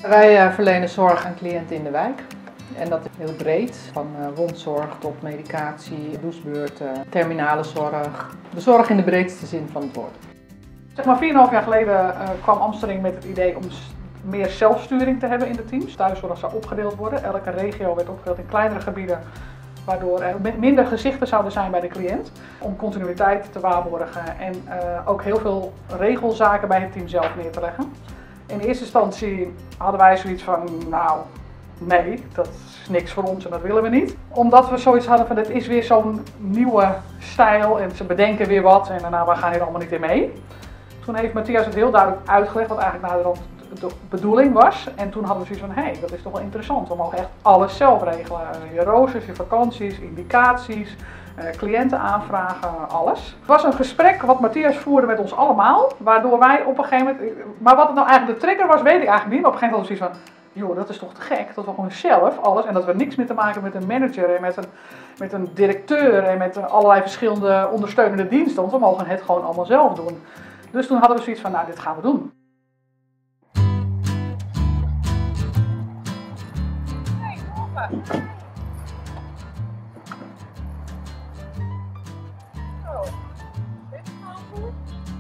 Wij verlenen zorg aan cliënten in de wijk. En dat is heel breed, van wondzorg tot medicatie, douchebeurten, terminale zorg. De zorg in de breedste zin van het woord. Zeg maar 4,5 jaar geleden kwam Amsterdam met het idee om meer zelfsturing te hebben in de teams. Thuiszorg zou opgedeeld worden. Elke regio werd opgedeeld in kleinere gebieden, waardoor er minder gezichten zouden zijn bij de cliënt. Om continuïteit te waarborgen en ook heel veel regelzaken bij het team zelf neer te leggen. In eerste instantie hadden wij zoiets van, nou nee, dat is niks voor ons en dat willen we niet. Omdat we zoiets hadden van, het is weer zo'n nieuwe stijl en ze bedenken weer wat en nou, we gaan hier allemaal niet in mee. Toen heeft Matthias het heel duidelijk uitgelegd wat eigenlijk naderhand de bedoeling was. En toen hadden we zoiets van, hé, dat is toch wel interessant. We mogen echt alles zelf regelen. Je roosters, je vakanties, indicaties, cliënten aanvragen, alles. Het was een gesprek wat Matthias voerde met ons allemaal. Waardoor wij op een gegeven moment, maar wat het nou eigenlijk de trigger was, weet ik eigenlijk niet. Maar op een gegeven moment hadden we zoiets van, joh, dat is toch te gek. Dat we gewoon zelf alles, en dat we niks meer te maken met een manager en met een directeur en met allerlei verschillende ondersteunende diensten. Want we mogen het gewoon allemaal zelf doen. Dus toen hadden we zoiets van, nou, dit gaan we doen. Hey, morgen. Zo, dit is wel goed.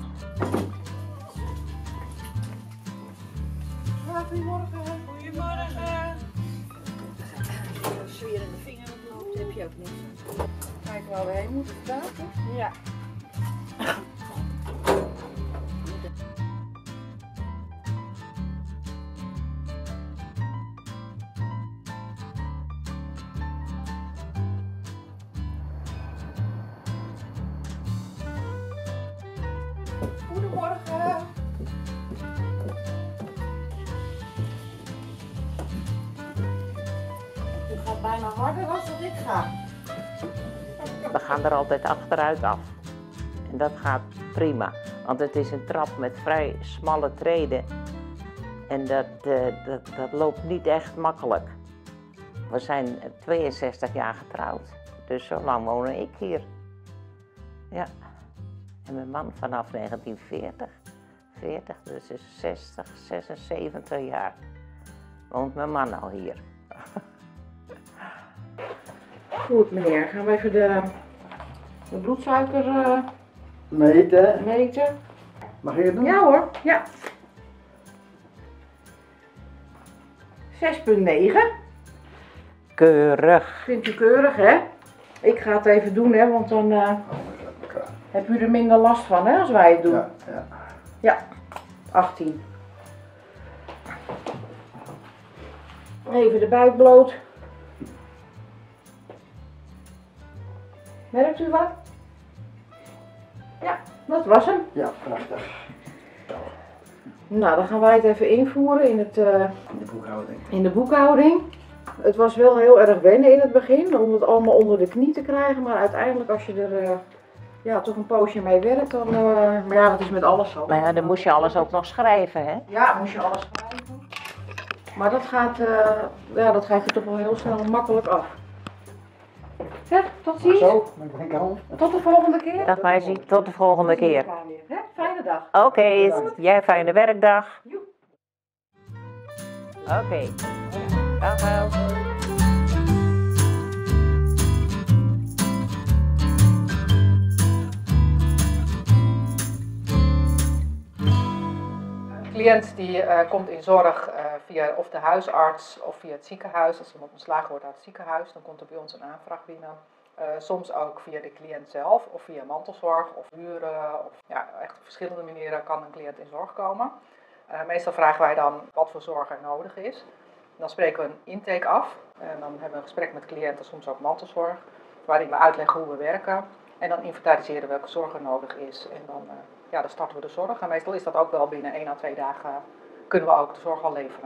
Goedemorgen. Goedemorgen. Sfeer in de vinger op mijn hoofd heb je ook niet. Kijk waar we heen moeten vandaag. Ja. Goedemorgen. Het gaat bijna harder dan dat ik ga. We gaan er altijd achteruit af. En dat gaat prima, want het is een trap met vrij smalle treden. En dat loopt niet echt makkelijk. We zijn 62 jaar getrouwd, dus zo lang woon ik hier. Ja. En mijn man vanaf 1940. Dus is 60, 76 jaar. Woont mijn man al hier. Goed meneer, gaan we even de bloedsuiker meten. Mag je het doen? Ja hoor, ja. 6,9. Keurig. Vindt u keurig hè? Ik ga het even doen hè, want dan heb u er minder last van hè, als wij het doen. Ja, ja. Ja, 18. Even de buik bloot. Merkt u wat? Ja, dat was hem. Ja, prachtig. Nou, dan gaan wij het even invoeren in De boekhouding. de boekhouding. Het was wel heel erg wennen in het begin om het allemaal onder de knie te krijgen, maar uiteindelijk als je er ja, toch een poosje mee werkt, dan, maar ja, dat is met alles zo. Maar ja, dan moest je alles ook nog schrijven, hè? Ja, moest je alles schrijven. Maar dat gaat, ja, dat gaat je toch wel heel snel makkelijk af. Zeg, tot ziens. Zo, met een hand. Tot de volgende keer. Dag meisje, tot de volgende keer. Hè? Fijne dag. Oké, jij fijne werkdag. Joep. Oké. Dag wel. Een cliënt die komt in zorg via of de huisarts of via het ziekenhuis. Als iemand ontslagen wordt uit het ziekenhuis, dan komt er bij ons een aanvraag binnen. Soms ook via de cliënt zelf of via mantelzorg of huren. Of, ja, echt op verschillende manieren kan een cliënt in zorg komen. Meestal vragen wij dan wat voor zorg er nodig is. Dan spreken we een intake af. En dan hebben we een gesprek met cliënten, soms ook mantelzorg, waarin we uitleggen hoe we werken. En dan inventariseren welke zorg er nodig is. En dan, ja, dan starten we de zorg. En meestal is dat ook wel binnen 1 à 2 dagen kunnen we ook de zorg al leveren.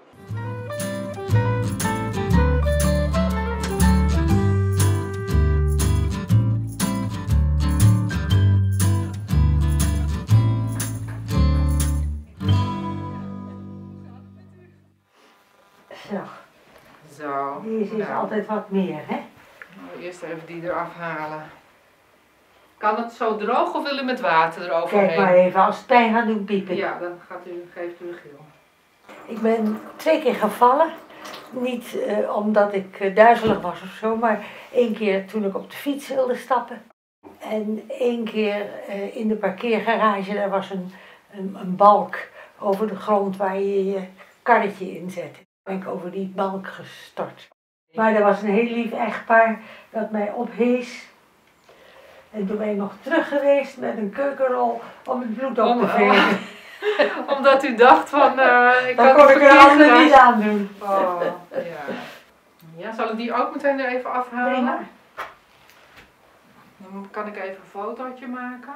Zo. Deze is altijd wat meer, hè? Nou, eerst even die eraf halen. Kan het zo droog of wil u met water eroverheen? Kijk maar even, als Stijn gaat doen piepen. Ja, dan geeft u een geel. Ik ben 2 keer gevallen. Niet omdat ik duizelig was of zo, maar 1 keer toen ik op de fiets wilde stappen. En 1 keer in de parkeergarage, daar was een balk over de grond waar je je karretje in zet. Toen ben ik over die balk gestort. Maar er was een heel lief echtpaar dat mij ophees. En toen ben ik nog terug geweest met een keukenrol om het bloed op te vegen. Omdat u dacht van, ik Dan kan kon ik er anderen niet aan doen. Oh, ja. Ja, zal ik die ook meteen er even afhalen? Prima. Dan kan ik even een fotootje maken.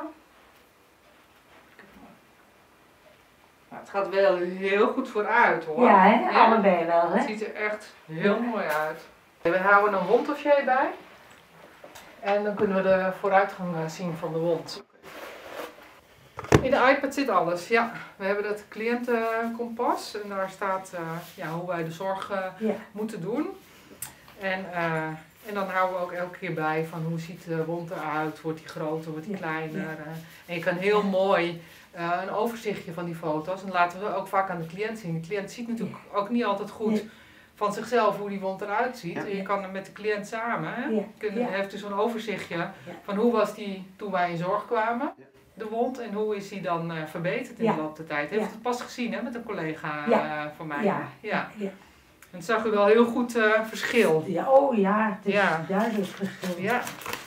Nou, het gaat wel heel goed vooruit hoor. Ja, hè? Allebei wel, Het hè? ziet er echt heel mooi uit. We houden een wonddossier bij. En dan kunnen we de vooruitgang zien van de wond. In de iPad zit alles, ja. We hebben dat cliëntenkompas en daar staat hoe wij de zorg moeten doen. En dan houden we ook elke keer bij van hoe ziet de wond eruit, wordt die groter, wordt die kleiner. En je kan heel mooi een overzichtje van die foto's en laten we ook vaak aan de cliënt zien. De cliënt ziet natuurlijk ook niet altijd goed van zichzelf hoe die wond eruit ziet. En je kan er met de cliënt samen, heeft dus zo'n overzichtje van hoe was die toen wij in zorg kwamen. De wond en hoe is die dan verbeterd in de loop der tijd. Heeft het pas gezien hè, met een collega van mij. Ja. En het zag u wel heel goed verschil. Ja, oh ja, het is duidelijk verschil. Ja.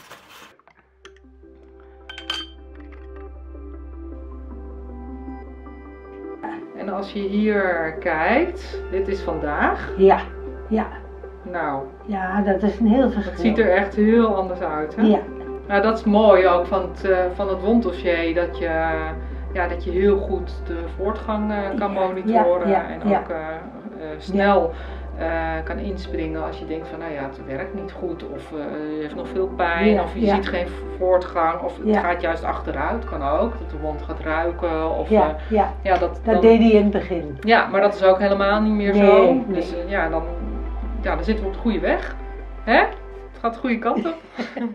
En als je hier kijkt, dit is vandaag. Ja. Nou. Ja, dat is een heel verschil. Het ziet er echt heel anders uit, hè? Ja. Nou, dat is mooi ook van het wonddossier, dat je heel goed de voortgang kan monitoren en ook snel kan inspringen als je denkt van het werkt niet goed of je heeft nog veel pijn of je ziet geen voortgang of het gaat juist achteruit, kan ook, dat de wond gaat ruiken. Of, dat deed hij in het begin. Ja, maar dat is ook helemaal niet meer zo. Dus dan zitten we op de goede weg. Hè? Het gaat de goede kant op.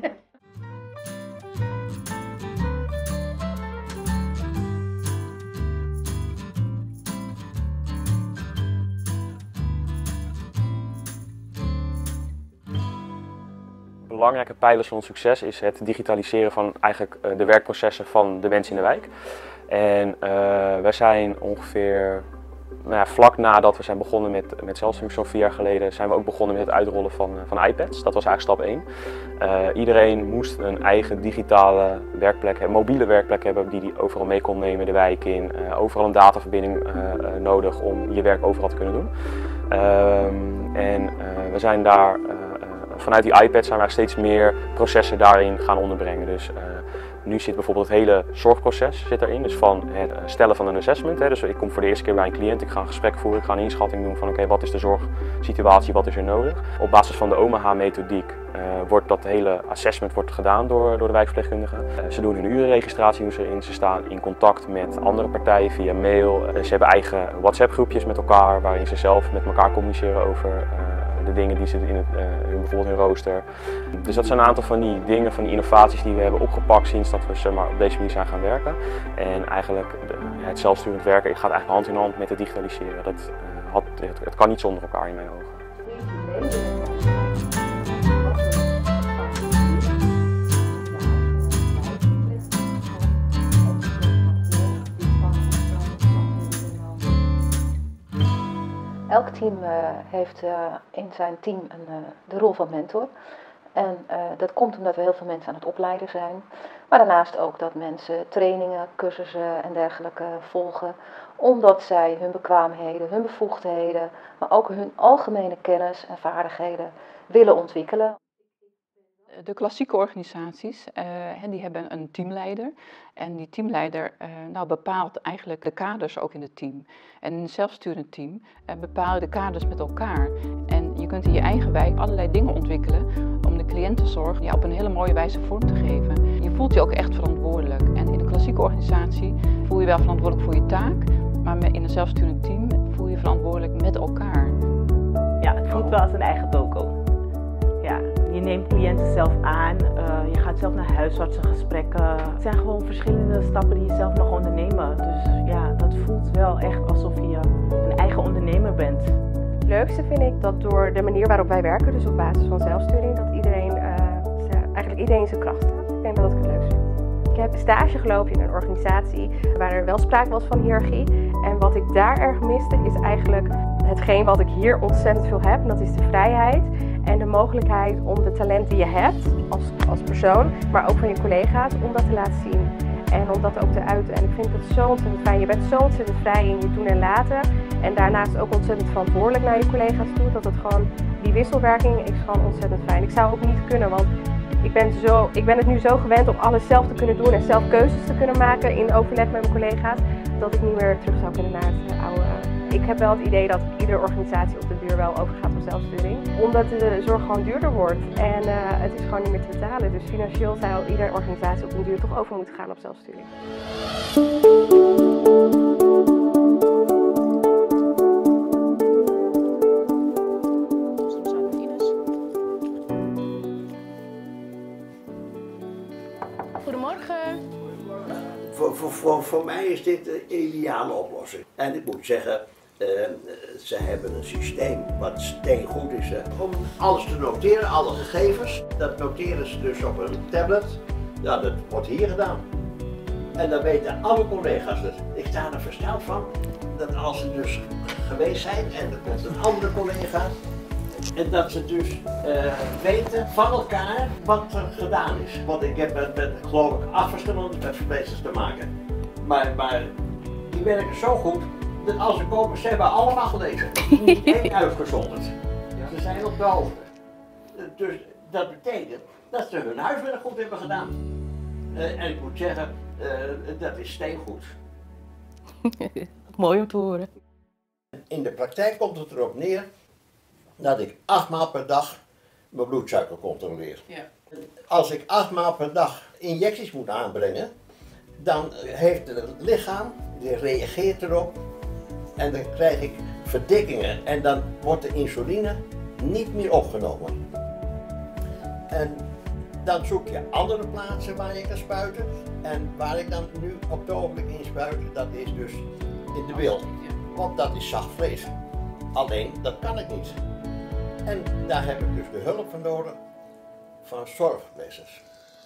Belangrijke pijlers van ons succes is het digitaliseren van eigenlijk de werkprocessen van de mensen in de wijk. En wij zijn ongeveer vlak nadat we zijn begonnen met zelfsturing, zo'n 4 jaar geleden, zijn we ook begonnen met het uitrollen van iPads. Dat was eigenlijk stap 1. Iedereen moest een eigen digitale werkplek, een mobiele werkplek hebben die overal mee kon nemen de wijk in. Overal een dataverbinding nodig om je werk overal te kunnen doen. We zijn daar vanuit die iPad zijn we steeds meer processen daarin gaan onderbrengen. Dus nu zit bijvoorbeeld het hele zorgproces erin, dus van het stellen van een assessment. Dus ik kom voor de eerste keer bij een cliënt, ik ga een gesprek voeren, ik ga een inschatting doen van wat is de zorgsituatie, wat is er nodig. Op basis van de OMAH-methodiek wordt dat hele assessment gedaan door de wijkverpleegkundige. Ze doen hun urenregistratie erin, ze staan in contact met andere partijen via mail. Ze hebben eigen WhatsApp-groepjes met elkaar waarin ze zelf met elkaar communiceren over de dingen die zitten in bijvoorbeeld hun rooster. Dus dat zijn een aantal van die dingen, van die innovaties die we hebben opgepakt sinds dat we op deze manier zijn gaan werken. En eigenlijk het zelfsturend werken gaat eigenlijk hand in hand met het digitaliseren. Het kan niet zonder elkaar in mijn ogen. Elk team heeft in zijn team de rol van mentor. En dat komt omdat we heel veel mensen aan het opleiden zijn. Maar daarnaast ook dat mensen trainingen, cursussen en dergelijke volgen. Omdat zij hun bekwaamheden, hun bevoegdheden, maar ook hun algemene kennis en vaardigheden willen ontwikkelen. De klassieke organisaties die hebben een teamleider en die teamleider bepaalt eigenlijk de kaders ook in het team. En in een zelfsturend team bepaal je de kaders met elkaar. En je kunt in je eigen wijk allerlei dingen ontwikkelen om de cliëntenzorg op een hele mooie wijze vorm te geven. Je voelt je ook echt verantwoordelijk. En in de klassieke organisatie voel je wel verantwoordelijk voor je taak, maar in een zelfsturend team voel je verantwoordelijk met elkaar. Ja, het voelt wel als een eigen toko. Ja, Je neemt cliënten zelf aan, je gaat zelf naar huisartsengesprekken. Het zijn gewoon verschillende stappen die je zelf mag ondernemen. Dus ja, dat voelt wel echt alsof je een eigen ondernemer bent. Het leukste vind ik dat door de manier waarop wij werken, dus op basis van zelfsturing, dat eigenlijk iedereen in zijn kracht staat. Ik denk dat ik het leukst vind. Ik heb stage gelopen in een organisatie waar er wel sprake was van hiërarchie. En wat ik daar erg miste is eigenlijk hetgeen wat ik hier ontzettend veel heb. En dat is de vrijheid en de mogelijkheid om de talent die je hebt als persoon, maar ook van je collega's, om dat te laten zien. En om dat ook te uiten. En ik vind het zo ontzettend fijn. Je bent zo ontzettend vrij in je doen en laten. En daarnaast ook ontzettend verantwoordelijk naar je collega's toe. Dat het gewoon, die wisselwerking is gewoon ontzettend fijn. Ik zou ook niet kunnen, want ik ben het nu zo gewend om alles zelf te kunnen doen en zelf keuzes te kunnen maken in overleg met mijn collega's, dat ik niet meer terug zou kunnen naar het oude. Ik heb wel het idee dat iedere organisatie op de duur wel overgaat op zelfsturing. Omdat de zorg gewoon duurder wordt en het is gewoon niet meer te betalen. Dus financieel zou iedere organisatie op de duur toch over moeten gaan op zelfsturing. Goedemorgen. Voor mij is dit de ideale oplossing. En ik moet zeggen, ze hebben een systeem wat steengoed is om alles te noteren, alle gegevens. Dat noteren ze dus op een tablet. Ja, dat wordt hier gedaan. En dan weten alle collega's het. Ik sta er versteld van dat als ze dus geweest zijn en er komt een andere collega, en dat ze dus weten van elkaar wat er gedaan is. Want ik heb met geloof ik 8 verschillende verpleegsters te maken. Maar die werken zo goed dat als ze komen, ze hebben allemaal gelezen. Niet één uitgezonderd. Ze zijn op de hoogte. Dus dat betekent dat ze hun huiswerk goed hebben gedaan. En ik moet zeggen, dat is steengoed. Mooi om te horen. In de praktijk komt het erop neer dat ik 8 maal per dag mijn bloedsuiker controleer. Ja. Als ik 8 maal per dag injecties moet aanbrengen, dan heeft het lichaam, die reageert erop en dan krijg ik verdikkingen en dan wordt de insuline niet meer opgenomen. En dan zoek je andere plaatsen waar je kan spuiten en waar ik dan nu op het ogenblik in spuit, dat is dus in de bil. Want dat is zacht vlees. Alleen, dat kan ik niet. En daar heb ik dus de hulp van nodig van zorgverpleegsters.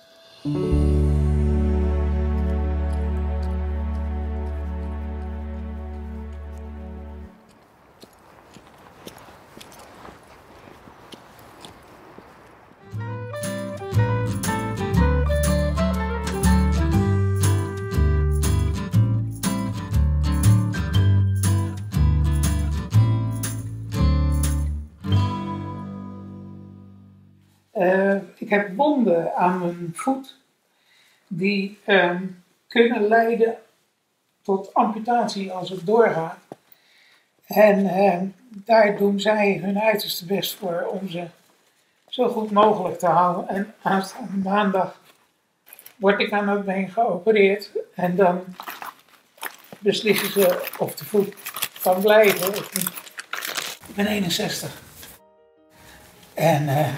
Ik heb wonden aan mijn voet die kunnen leiden tot amputatie als het doorgaat. En daar doen zij hun uiterste best voor om ze zo goed mogelijk te houden. En aanstaande maandag word ik aan mijn been geopereerd en dan beslissen ze of de voet kan blijven of niet. Ik ben 61 en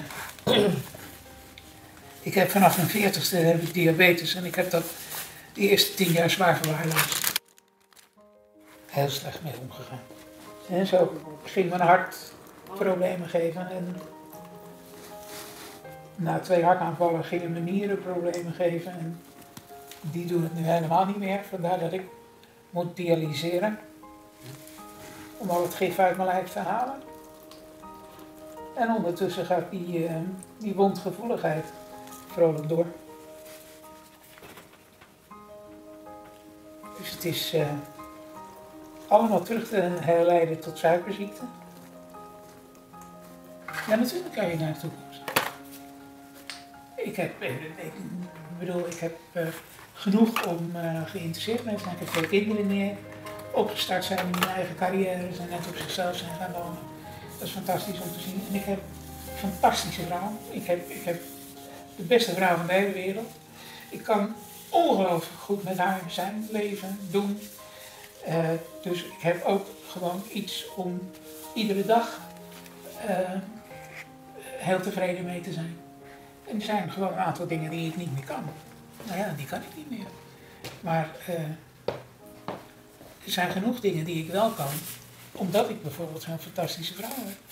ik heb vanaf mijn 40ste heb ik diabetes en ik heb dat de eerste 10 jaar zwaar verwaarloosd. Heel slecht mee omgegaan. En zo ging mijn hart problemen geven en na 2 hartaanvallen gingen mijn nieren problemen geven en die doen het nu helemaal niet meer. Vandaar dat ik moet dialyseren om al het gif uit mijn lijf te halen. En ondertussen gaat die wondgevoeligheid vrolijk door. Dus het is allemaal terug te herleiden tot suikerziekte. Ja, natuurlijk kan je naar de toekomst. Ik heb genoeg om geïnteresseerd mensen. Ik heb 2 kinderen die opgestart zijn in hun eigen carrières en net op zichzelf zijn gaan wonen. Dat is fantastisch om te zien. En ik heb een fantastische vrouw. Ik heb de beste vrouw van de hele wereld. Ik kan ongelooflijk goed met haar zijn, leven, doen. Dus ik heb ook gewoon iets om iedere dag heel tevreden mee te zijn. En er zijn gewoon een aantal dingen die ik niet meer kan. Nou ja, die kan ik niet meer. Maar er zijn genoeg dingen die ik wel kan, omdat ik bijvoorbeeld zo'n fantastische vrouw heb.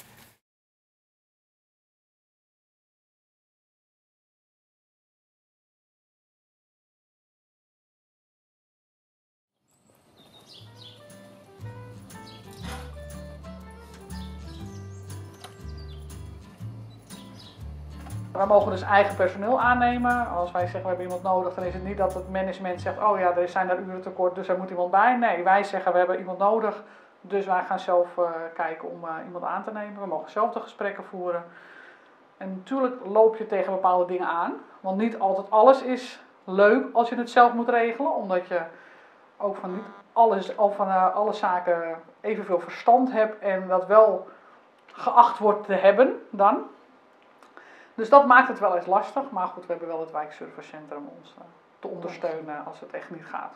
Wij mogen dus eigen personeel aannemen. Als wij zeggen we hebben iemand nodig, dan is het niet dat het management zegt oh ja, er zijn daar uren tekort, dus er moet iemand bij. Nee, wij zeggen we hebben iemand nodig, dus wij gaan zelf kijken om iemand aan te nemen. We mogen zelf de gesprekken voeren. En natuurlijk loop je tegen bepaalde dingen aan, want niet altijd alles is leuk als je het zelf moet regelen, omdat je ook van niet alles of van alle zaken evenveel verstand hebt en dat wel geacht wordt te hebben dan. Dus dat maakt het wel eens lastig, maar goed, we hebben wel het wijkservicecentrum om ons te ondersteunen als het echt niet gaat.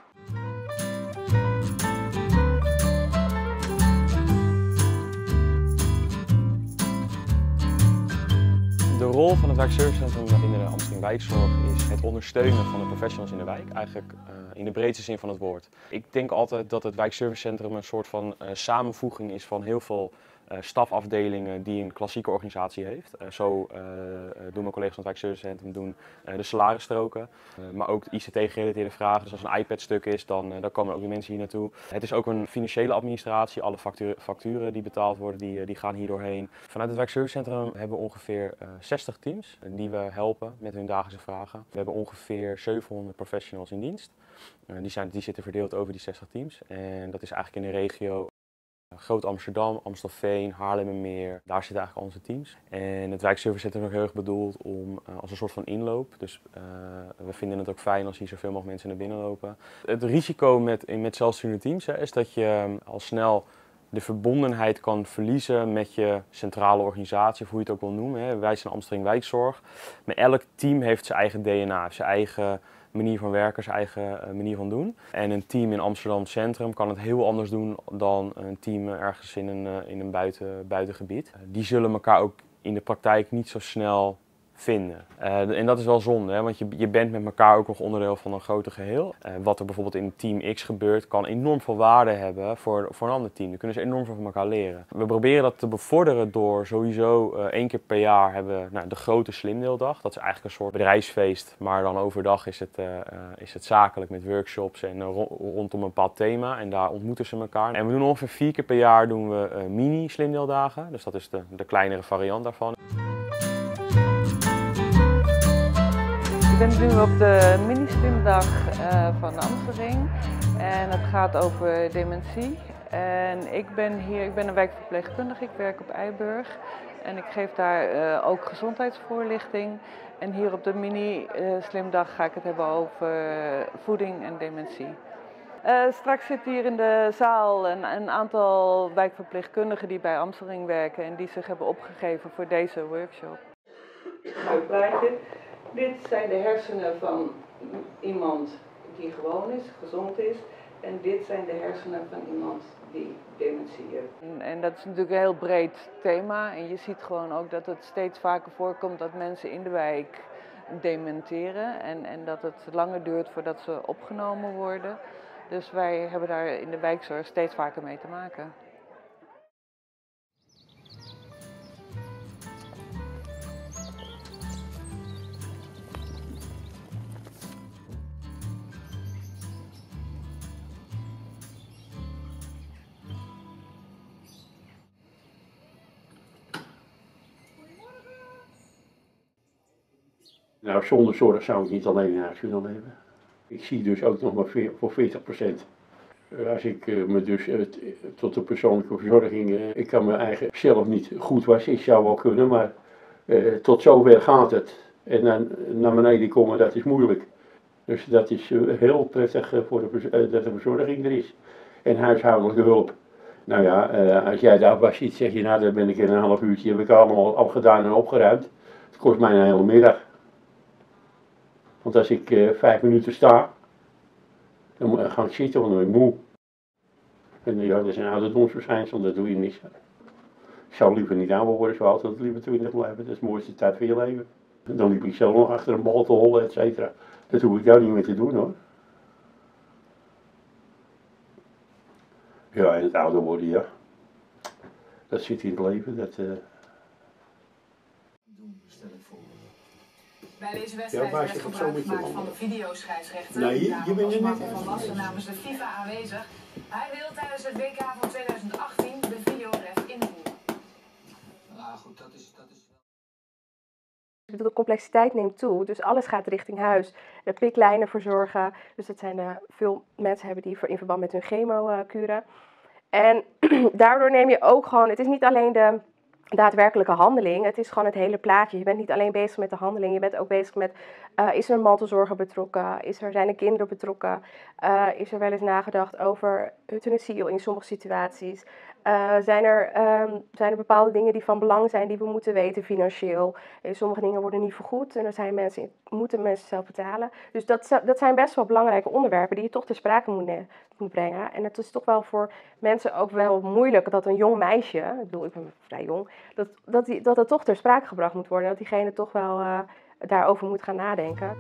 De rol van het wijkservicecentrum binnen de Amsterdam Wijkzorg is het ondersteunen van de professionals in de wijk, eigenlijk in de breedste zin van het woord. Ik denk altijd dat het wijkservicecentrum een soort van samenvoeging is van heel veel stafafdelingen die een klassieke organisatie heeft. Zo doen mijn collega's van het wijkservicecentrum de salarisstroken, maar ook de ICT-gerelateerde vragen. Dus als een iPad-stuk is, dan komen ook die mensen hier naartoe. Het is ook een financiële administratie. Alle facturen die betaald worden, die gaan hier doorheen. Vanuit het wijkservicecentrum hebben we ongeveer 60 teams die we helpen met hun dagelijkse vragen. We hebben ongeveer 700 professionals in dienst. Die zitten verdeeld over die 60 teams. En dat is eigenlijk in de regio Groot Amsterdam, Amstelveen, Haarlemmermeer, daar zitten eigenlijk al onze teams. En het wijkservicecentrum is ook heel erg bedoeld om als een soort van inloop. Dus we vinden het ook fijn als hier zoveel mogelijk mensen naar binnen lopen. Het risico met zelfsturende teams is dat je al snel de verbondenheid kan verliezen met je centrale organisatie, of hoe je het ook wil noemen. Wij zijn Amsterdam Wijkzorg, maar elk team heeft zijn eigen DNA, zijn eigen manier van werken, zijn eigen manier van doen. En een team in Amsterdam Centrum kan het heel anders doen dan een team ergens in een buitengebied. Die zullen elkaar ook in de praktijk niet zo snel vinden. En dat is wel zonde, hè? Want je bent met elkaar ook nog onderdeel van een groter geheel. Wat er bijvoorbeeld in team X gebeurt, kan enorm veel waarde hebben voor een ander team. Dan kunnen ze enorm veel van elkaar leren. We proberen dat te bevorderen door sowieso 1 keer per jaar hebben we de grote slimdeeldag. Dat is eigenlijk een soort bedrijfsfeest, maar dan overdag is het zakelijk met workshops en rondom een bepaald thema. En daar ontmoeten ze elkaar. En we doen ongeveer 4 keer per jaar doen we mini slimdeeldagen. Dus dat is de kleinere variant daarvan. Ik ben nu op de mini-slimdag van de Amstelring en het gaat over dementie. En ik ben een wijkverpleegkundige, ik werk op Eiburg en ik geef daar ook gezondheidsvoorlichting. En hier op de mini-slimdag ga ik het hebben over voeding en dementie. Straks zit hier in de zaal een aantal wijkverpleegkundigen die bij Amstelring werken en die zich hebben opgegeven voor deze workshop. Mooi plaatje. Dit zijn de hersenen van iemand die gewoon is, gezond is. En dit zijn de hersenen van iemand die dementie heeft. En dat is natuurlijk een heel breed thema. En je ziet gewoon ook dat het steeds vaker voorkomt dat mensen in de wijk dementeren. En dat het langer duurt voordat ze opgenomen worden. Dus wij hebben daar in de wijkzorg steeds vaker mee te maken. Nou, zonder zorg zou ik niet alleen in huis kunnen leven. Ik zie dus ook nog maar voor 40%. Als ik me dus tot de persoonlijke verzorging, ik kan me eigen zelf niet goed wassen, ik zou wel kunnen, maar tot zover gaat het. En dan naar beneden komen, dat is moeilijk. Dus dat is heel prettig dat de verzorging er is. En huishoudelijke hulp. Nou ja, als jij daar was ziet, zeg je nou, daar ben ik in een half uurtje, heb ik allemaal afgedaan en opgeruimd. Het kost mij een hele middag. Want als ik 5 minuten sta, dan ga ik zitten, want dan ben ik moe. En ja, dat is een ouderdomsverschijnsel, dat doe je niet. Ik zou liever niet ouder worden, ik zou altijd liever 20 blijven. Dat is de mooiste tijd van je leven. Dan liep ik zelf nog achter een bal te hollen, et cetera. Dat hoef ik daar niet meer te doen hoor. Ja, en het ouder worden, ja. Dat zit in het leven, dat... Bij deze wedstrijd werd gebruik gemaakt van de videoscheidsrechter. Nee, je bent er Martin van Basten namens de FIFA aanwezig. Hij wil tijdens het WK van 2018 de videoref invoeren. Nou goed, dat is... De complexiteit neemt toe, dus alles gaat richting huis. De piklijnen verzorgen, dus dat zijn veel mensen hebben die in verband met hun chemo-kuren. En daardoor neem je ook gewoon, het is niet alleen de daadwerkelijke handeling, het is gewoon het hele plaatje. Je bent niet alleen bezig met de handeling, je bent ook bezig met, is er een mantelzorger betrokken, zijn er kinderen betrokken, is er wel eens nagedacht over euthanasie in sommige situaties. Zijn er bepaalde dingen die van belang zijn die we moeten weten financieel. Sommige dingen worden niet vergoed en moeten mensen zelf betalen. Dus dat zijn best wel belangrijke onderwerpen die je toch ter sprake moet brengen. En het is toch wel voor mensen ook wel moeilijk dat een jong meisje, ik bedoel ik ben vrij jong, dat het toch ter sprake gebracht moet worden. Dat diegene toch wel daarover moet gaan nadenken.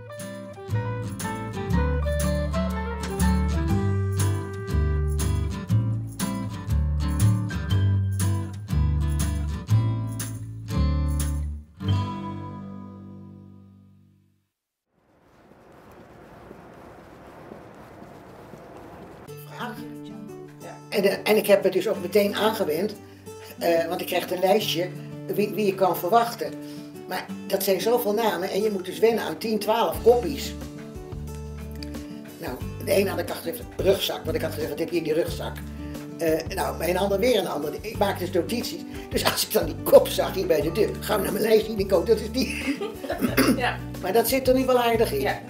En ik heb het dus ook meteen aangewend, want ik krijg een lijstje wie je kan verwachten. Maar dat zijn zoveel namen en je moet dus wennen aan 10, 12 koppies. Nou, de een had ik achter een rugzak, want ik had gezegd, wat heb je in die rugzak? Nou, bij een ander weer een ander. Ik maakte dus notities. Dus als ik dan die kop zag hier bij de deur, ga naar mijn lijstje en ik ook, dat is die. Ja. Maar dat zit er nu wel aardig in. Ja.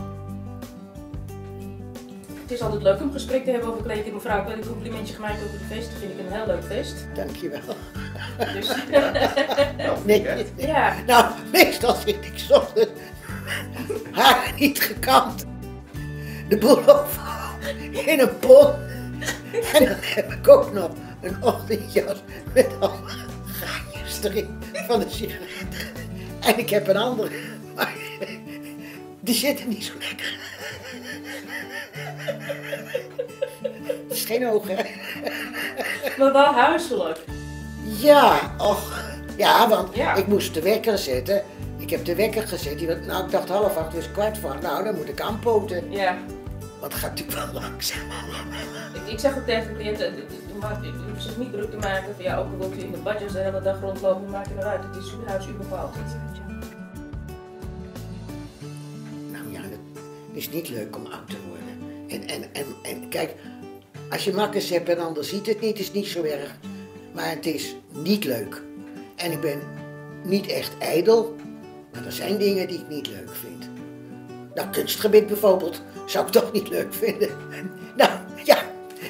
Het is altijd leuk om gesprek te hebben over kleding. Mevrouw, ik heb een complimentje gemaakt over het feest. Dat vind ik een heel leuk feest. Dankjewel. Dus. Nee. Ja. Nou, meestal zit ik soms haar niet gekant. De boel in een pot. En dan heb ik ook nog een ochtendjas met alle gaatjes erin van de sigaret. En ik heb een andere, maar die zitten niet zo lekker. Het is geen oog, hè? Maar wel huiselijk. Ja, och. Ja, want ik moest de wekker zetten. Ik heb de wekker gezet. Nou, ik dacht 7:30, dus 7:15. Nou, dan moet ik aanpoten. Ja. Want het gaat natuurlijk wel langzaam. Ik zeg ook tegen de cliënten, u hoeft zich niet druk te maken van ja, ook al wilt u in de badjas de hele dag rondlopen, maakt het eruit. Het is uw huis, u bepaalt het. Nou ja, het is niet leuk om oud te worden. En kijk, als je makkers hebt en ander ziet het niet, is het niet zo erg. Maar het is niet leuk. En ik ben niet echt ijdel, maar er zijn dingen die ik niet leuk vind. Nou, kunstgebied bijvoorbeeld, zou ik toch niet leuk vinden. Nou, ja.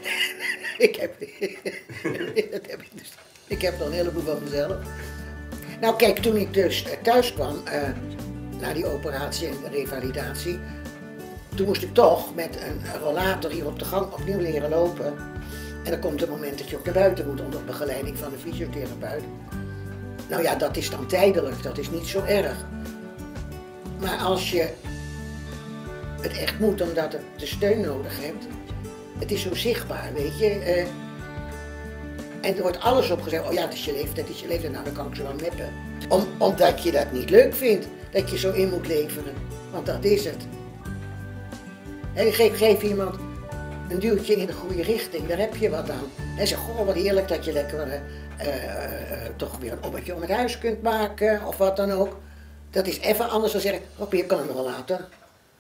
Ik heb nog een heleboel van mezelf. Nou kijk, toen ik dus thuis kwam, na die operatie en revalidatie, toen moest ik toch met een rollator hier op de gang opnieuw leren lopen. En dan komt het moment dat je ook naar buiten moet onder begeleiding van een fysiotherapeut. Nou ja, dat is dan tijdelijk, dat is niet zo erg. Maar als je het echt moet omdat het de steun nodig hebt, het is zo zichtbaar, weet je. En er wordt alles op gezegd, oh ja, het is je leeftijd, nou dan kan ik zo wel meppen. Omdat je dat niet leuk vindt, dat je zo in moet leveren, want dat is het. En geef iemand een duwtje in de goede richting, daar heb je wat aan. En zeg, goh, wat heerlijk dat je lekker toch weer een ommetje om het huis kunt maken, of wat dan ook. Dat is even anders dan zeggen, oh, je kan hem wel later.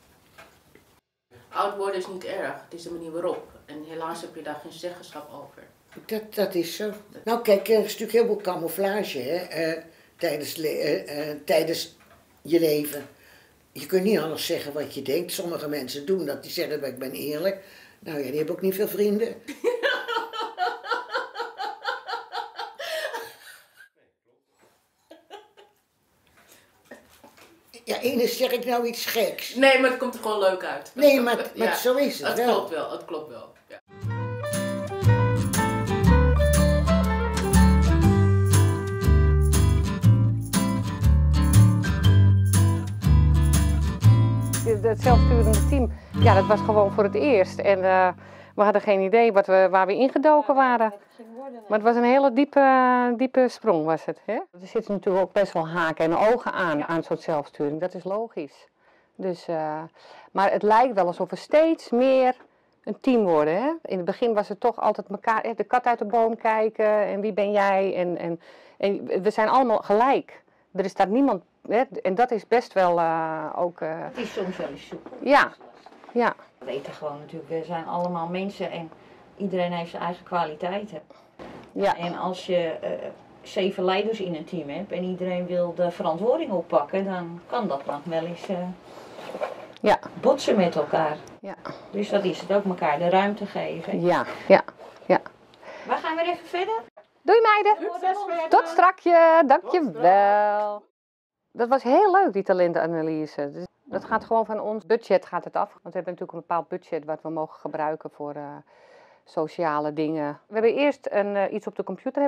Oud worden is niet erg, het is de manier waarop. En helaas heb je daar geen zeggenschap over. Dat is zo. Nou kijk, er is natuurlijk heel veel camouflage hè, tijdens je leven. Je kunt niet alles zeggen wat je denkt. Sommige mensen doen dat, die zeggen dat ik ben eerlijk. Nou ja, die hebben ook niet veel vrienden. Ja, ene zeg ik nou iets geks. Nee, maar het komt er gewoon leuk uit. Nee, maar ja, zo is het wel. Het klopt wel. Ja. het zelfsturende team, ja, dat was gewoon voor het eerst. En we hadden geen idee waar we ingedoken waren. Maar het was een hele diepe sprong was het. Hè? Er zitten natuurlijk ook best wel haken en ogen aan zo'n zelfsturing. Dat is logisch. Dus, maar het lijkt wel alsof we steeds meer een team worden. Hè? In het begin was het toch altijd elkaar, de kat uit de boom kijken en wie ben jij. En we zijn allemaal gelijk. Er is daar niemand, hè? En dat is best wel ook... Het is soms wel eens zoek. Ja, ja. We weten gewoon natuurlijk, we zijn allemaal mensen en iedereen heeft zijn eigen kwaliteiten. Ja. En als je 7 leiders in een team hebt en iedereen wil de verantwoording oppakken, dan kan dat nog wel eens botsen met elkaar. Ja. Dus dat is het ook, elkaar de ruimte geven. Ja. We gaan weer even verder. Doei meiden. Tot strakje. Dankjewel. Dat was heel leuk, die talentenanalyse. Dus dat gaat gewoon van ons budget gaat het af. Want we hebben natuurlijk een bepaald budget wat we mogen gebruiken voor sociale dingen. We hebben eerst iets op de computer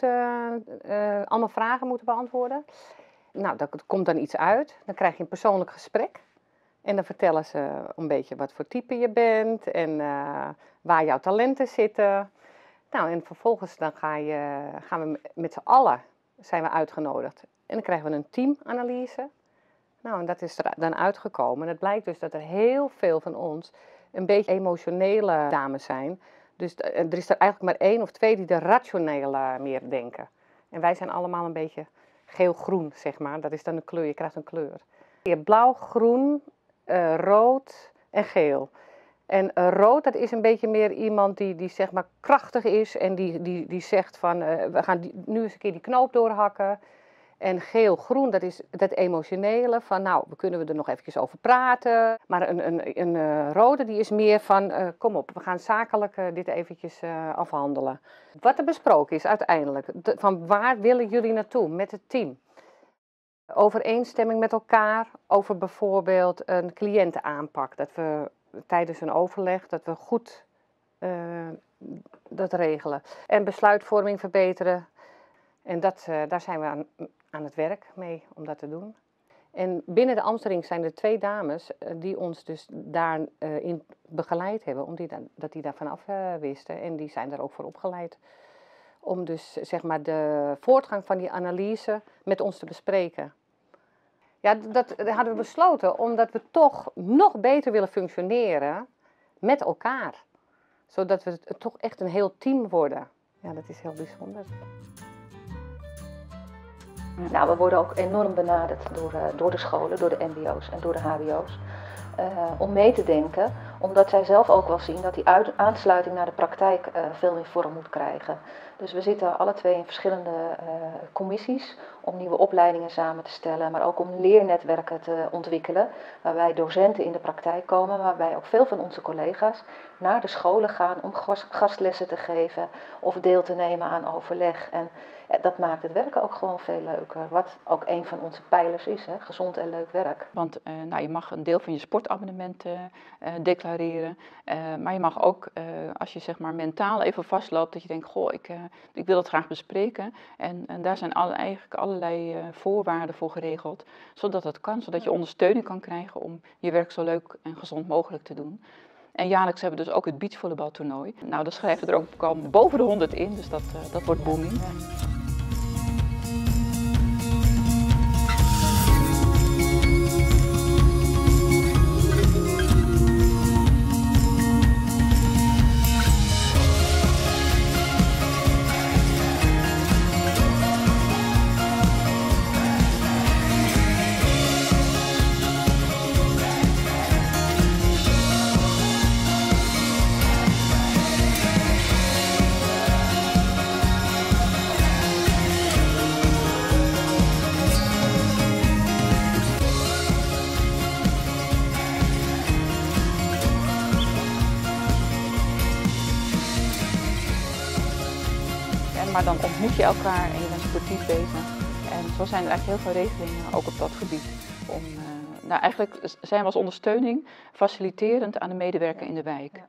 allemaal vragen moeten beantwoorden. Nou, daar komt dan iets uit. Dan krijg je een persoonlijk gesprek. En dan vertellen ze een beetje wat voor type je bent en waar jouw talenten zitten. Nou, en vervolgens dan gaan we met z'n allen zijn we uitgenodigd. En dan krijgen we een teamanalyse. Nou, en dat is er dan uitgekomen. En het blijkt dus dat er heel veel van ons een beetje emotionele dames zijn. Dus er is er eigenlijk maar 1 of 2 die de rationele meer denken. En wij zijn allemaal een beetje geel-groen, zeg maar. Dat is dan een kleur, je krijgt een kleur. Je hebt blauw, groen, rood en geel. En rood, dat is een beetje meer iemand die zeg maar krachtig is en die zegt van we gaan nu eens een keer die knoop doorhakken. En geel-groen, dat is dat emotionele van nou, we kunnen er nog eventjes over praten. Maar een rode, die is meer van kom op, we gaan zakelijk dit eventjes afhandelen. Wat er besproken is uiteindelijk, van waar willen jullie naartoe met het team? Overeenstemming met elkaar over bijvoorbeeld een cliëntenaanpak. Dat we tijdens een overleg, dat we goed dat regelen. En besluitvorming verbeteren. En daar zijn we aan het werk mee om dat te doen. En binnen de Amstelring zijn er 2 dames die ons dus daarin begeleid hebben. Dat die daar vanaf wisten. En die zijn daar ook voor opgeleid. Om dus zeg maar de voortgang van die analyse met ons te bespreken. Ja, dat hadden we besloten omdat we toch nog beter willen functioneren met elkaar. Zodat we toch echt een heel team worden. Ja, dat is heel bijzonder. Nou, we worden ook enorm benaderd door de scholen, door de mbo's en door de hbo's. Om mee te denken, omdat zij zelf ook wel zien dat die aansluiting naar de praktijk veel meer vorm moet krijgen. Dus we zitten alle 2 in verschillende commissies om nieuwe opleidingen samen te stellen, maar ook om leernetwerken te ontwikkelen, waarbij docenten in de praktijk komen, waarbij ook veel van onze collega's naar de scholen gaan om gastlessen te geven of deel te nemen aan overleg. En dat maakt het werken ook gewoon veel leuker, wat ook een van onze pijlers is, hè? Gezond en leuk werk. Want je mag een deel van je sportabonnement declareren, maar je mag ook, als je zeg maar mentaal even vastloopt, dat je denkt, goh, ik wil het graag bespreken. En daar zijn eigenlijk allerlei voorwaarden voor geregeld, zodat het kan, zodat je ondersteuning kan krijgen om je werk zo leuk en gezond mogelijk te doen. En jaarlijks hebben we dus ook het beachvolleybaltoernooi. Nou, daar schrijven er ook al boven de 100 in, dus dat wordt booming. Maar dan ontmoet je elkaar en je bent sportief bezig. En zo zijn er eigenlijk heel veel regelingen, ook op dat gebied. Eigenlijk zijn we als ondersteuning faciliterend aan de medewerker in de wijk.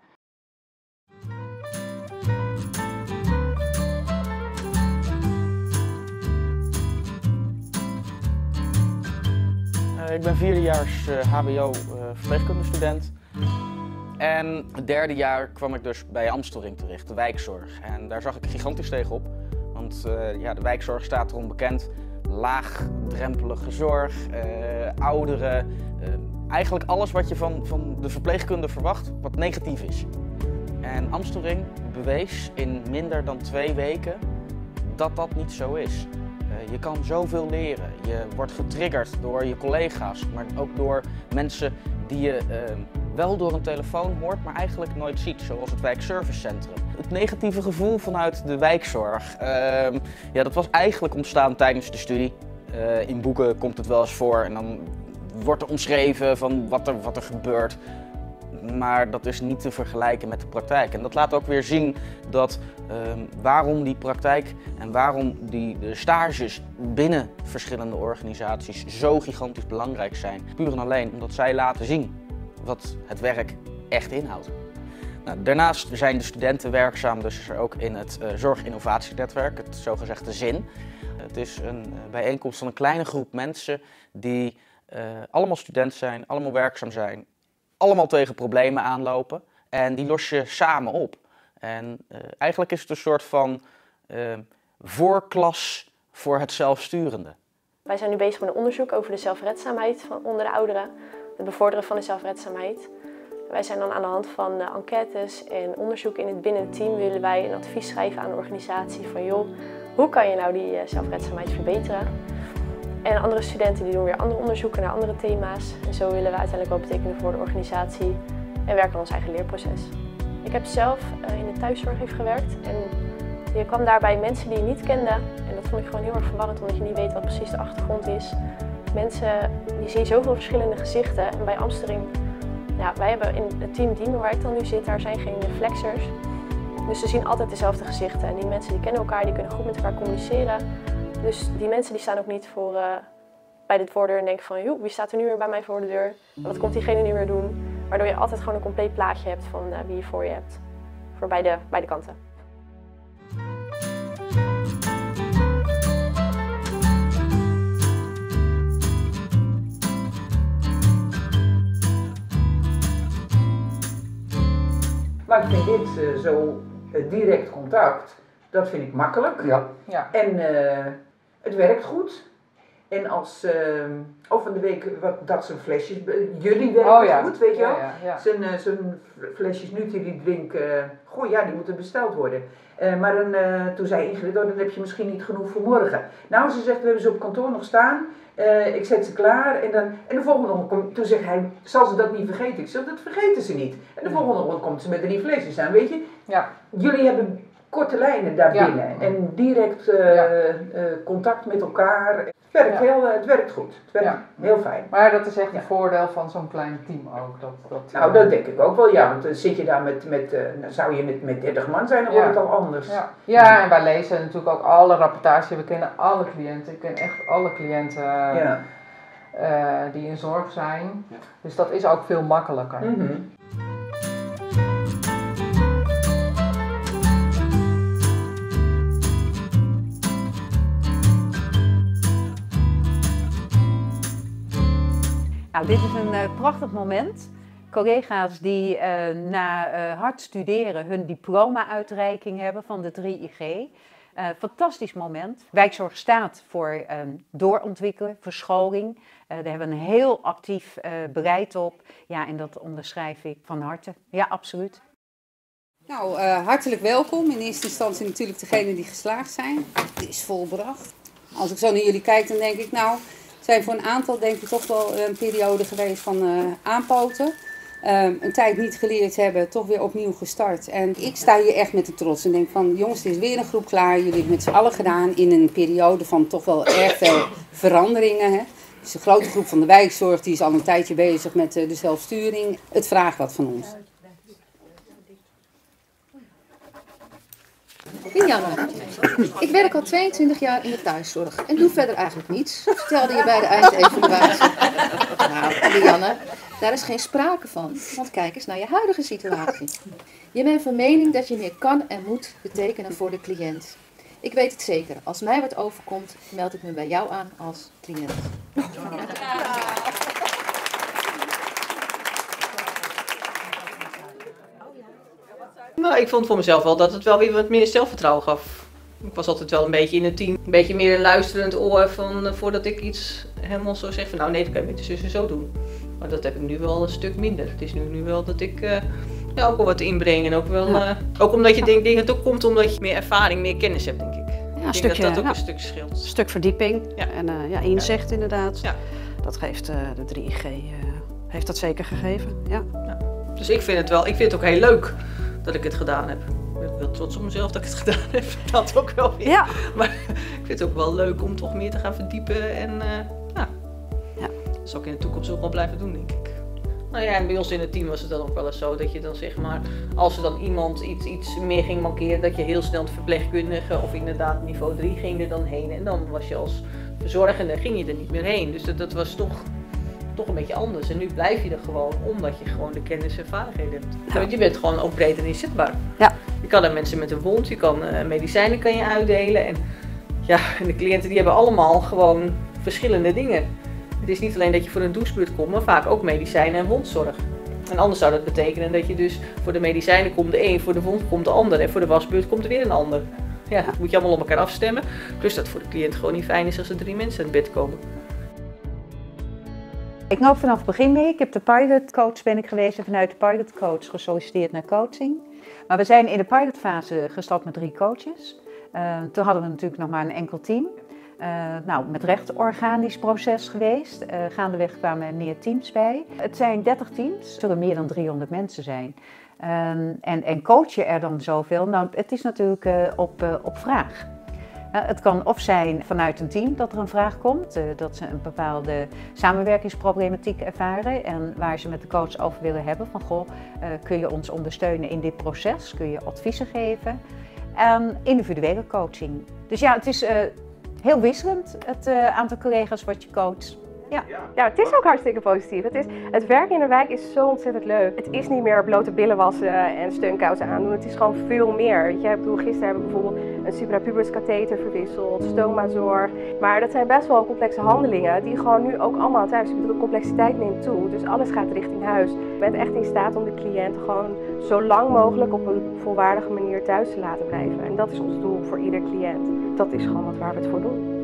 Ik ben vierdejaars HBO verpleegkundestudent. En het derde jaar kwam ik dus bij Amstelring terecht, de wijkzorg. En daar zag ik gigantisch tegenop. Want ja, de wijkzorg staat erom bekend. Laagdrempelige zorg, ouderen. Eigenlijk alles wat je van de verpleegkunde verwacht, wat negatief is. En Amstelring bewees in minder dan 2 weken dat dat niet zo is. Je kan zoveel leren. Je wordt getriggerd door je collega's, maar ook door mensen die je wel door een telefoon hoort, maar eigenlijk nooit ziet, zoals het wijkservicecentrum. Het negatieve gevoel vanuit de wijkzorg, ja, dat was eigenlijk ontstaan tijdens de studie. In boeken komt het wel eens voor en dan wordt er omschreven van wat er gebeurt. Maar dat is niet te vergelijken met de praktijk. En dat laat ook weer zien dat waarom die praktijk en waarom de stages binnen verschillende organisaties zo gigantisch belangrijk zijn. Puur en alleen omdat zij laten zien wat het werk echt inhoudt. Nou, daarnaast zijn de studenten werkzaam dus ook in het zorginnovatienetwerk, het zogezegde ZIN. Het is een bijeenkomst van een kleine groep mensen die allemaal student zijn, allemaal werkzaam zijn, allemaal tegen problemen aanlopen en die los je samen op. En eigenlijk is het een soort van voorklas voor het zelfsturende. Wij zijn nu bezig met een onderzoek over de zelfredzaamheid onder de ouderen, het bevorderen van de zelfredzaamheid. Wij zijn dan aan de hand van enquêtes en onderzoek binnen het team willen wij een advies schrijven aan de organisatie van joh, hoe kan je nou die zelfredzaamheid verbeteren? En andere studenten die doen weer andere onderzoeken naar andere thema's. En zo willen we uiteindelijk wel betekenen voor de organisatie en werken aan ons eigen leerproces. Ik heb zelf in de thuiszorg even gewerkt en je kwam daarbij mensen die je niet kende. En dat vond ik gewoon heel erg verwarrend omdat je niet weet wat precies de achtergrond is. Mensen, je ziet zoveel verschillende gezichten en bij Amstelring, ja, wij hebben in het team Diemen waar ik dan nu zit, daar zijn geen flexers. Dus ze zien altijd dezelfde gezichten en die mensen die kennen elkaar, die kunnen goed met elkaar communiceren. Dus die mensen die staan ook niet voor bij de voordeur en denken van joh, wie staat er nu weer bij mij voor de deur? Wat komt diegene nu weer doen? Waardoor je altijd gewoon een compleet plaatje hebt van wie je voor je hebt. Voor beide kanten. Maar ik vind dit zo direct contact, dat vind ik makkelijk. Ja. En het werkt goed. En als van de week dat zijn flesjes, jullie werken goed, weet je wel. Zijn flesjes Nutri die drinken, goh ja, die moeten besteld worden. Maar toen zei Ingrid, dan heb je misschien niet genoeg voor morgen. Nou, ze zegt, we hebben ze op kantoor nog staan. Ik zet ze klaar en de volgende ochtend, toen zegt hij, zal ze dat niet vergeten? Ik zeg, dat vergeten ze niet. En de volgende ochtend komt ze met 3 flesjes aan, weet je. Ja. Jullie hebben korte lijnen daarbinnen en direct contact met elkaar. Het werkt goed, het werkt heel fijn. Maar dat is echt een voordeel van zo'n klein team ook. Nou, dat denk ik ook wel, ja. Want dan zit je daar zou je met 30 man zijn, dan wordt het al anders. Ja, en wij lezen natuurlijk ook alle rapportages. We kennen alle cliënten. Ik ken echt alle cliënten die in zorg zijn. Dus dat is ook veel makkelijker. Mm-hmm. Nou, dit is een prachtig moment. Collega's die na hard studeren hun diploma-uitreiking hebben van de 3IG. Fantastisch moment. Wijkzorg staat voor doorontwikkelen, verscholing. Daar hebben we een heel actief beleid op. Ja, en dat onderschrijf ik van harte. Ja, absoluut. Nou, hartelijk welkom. In eerste instantie natuurlijk degenen die geslaagd zijn. Het is volbracht. Als ik zo naar jullie kijk, dan denk ik nou... zijn voor een aantal denk ik toch wel een periode geweest van aanpoten. Een tijd niet geleerd hebben, toch weer opnieuw gestart. En ik sta hier echt met de trots en denk van jongens, het is weer een groep klaar. Jullie hebben het met z'n allen gedaan in een periode van toch wel erg veel veranderingen. Hè. Dus de grote groep van de wijkzorg die is al een tijdje bezig met de zelfsturing. Het vraagt wat van ons. Lianne, ik werk al 22 jaar in de thuiszorg en doe verder eigenlijk niets, vertelde je bij de eindevaluatie. Nou, Lianne, daar is geen sprake van, want kijk eens naar je huidige situatie. Je bent van mening dat je meer kan en moet betekenen voor de cliënt. Ik weet het zeker, als mij wat overkomt, meld ik me bij jou aan als cliënt. Nou, ik vond voor mezelf wel dat het wel weer wat meer zelfvertrouwen gaf. Ik was altijd wel een beetje in het team. Een beetje meer een luisterend oor van, voordat ik iets helemaal zo zeg van nou nee, dat kan je met de zussen zo doen. Maar dat heb ik nu wel een stuk minder. Het is nu wel dat ik ook wel wat inbreng en ook wel, ook omdat je denkt het ook komt omdat je meer ervaring, meer kennis hebt denk ik. Ja, ik denk dat ook een stuk scheelt. Een stuk verdieping en inzicht inderdaad. Ja. Dat geeft de 3IG heeft dat zeker gegeven. Ja. Ja. Dus ik vind het ook heel leuk dat ik het gedaan heb. Ik ben wel trots op mezelf dat ik het gedaan heb. Dat ook wel weer. Ja. Maar ik vind het ook wel leuk om toch meer te gaan verdiepen en dat zal ik in de toekomst ook wel blijven doen denk ik. Nou ja, en bij ons in het team was het dan ook wel eens zo dat je dan zeg maar, als er dan iemand iets meer ging mankeren, dat je heel snel de verpleegkundige of inderdaad niveau 3 ging er dan heen. En dan was je als verzorgende, ging je er niet meer heen. Dus dat was toch een beetje anders. En nu blijf je er gewoon, omdat je gewoon de kennis en vaardigheden hebt. Ja. Want je bent gewoon ook breder inzetbaar. Ja. Je kan aan mensen met een wond, je kan medicijnen kan je uitdelen. En de cliënten die hebben allemaal gewoon verschillende dingen. Het is niet alleen dat je voor een douchebeurt komt, maar vaak ook medicijnen en wondzorg. En anders zou dat betekenen dat je dus voor de medicijnen komt de een, voor de wond komt de ander en voor de wasbeurt komt er weer een ander. Ja, dat moet je allemaal op elkaar afstemmen. Plus dat voor de cliënt gewoon niet fijn is als er 3 mensen aan het bed komen. Ik loop vanaf het begin mee. Ik heb de pilotcoach ben ik geweest en vanuit de pilotcoach gesolliciteerd naar coaching. Maar we zijn in de pilotfase gestart met 3 coaches. Toen hadden we natuurlijk nog maar een enkel team. Met recht organisch proces geweest. Gaandeweg kwamen er meer teams bij. Het zijn 30 teams, er zullen meer dan 300 mensen zijn. En coach je er dan zoveel? Nou, het is natuurlijk op vraag. Het kan of zijn vanuit een team dat er een vraag komt, dat ze een bepaalde samenwerkingsproblematiek ervaren en waar ze met de coach over willen hebben van goh, kun je ons ondersteunen in dit proces, kun je adviezen geven en individuele coaching. Dus ja, het is heel wisselend het aantal collega's wat je coacht. Ja, het is ook hartstikke positief. Het werk in de wijk is zo ontzettend leuk. Het is niet meer blote billen wassen en steunkousen aandoen. Het is gewoon veel meer. Weet je, gisteren hebben we bijvoorbeeld een suprapubers katheter verwisseld, stomazorg. Maar dat zijn best wel complexe handelingen die gewoon nu ook allemaal thuis. Ik bedoel, de complexiteit neemt toe, dus alles gaat richting huis. Je bent echt in staat om de cliënt gewoon zo lang mogelijk op een volwaardige manier thuis te laten blijven. En dat is ons doel voor ieder cliënt. Dat is gewoon waar we het voor doen.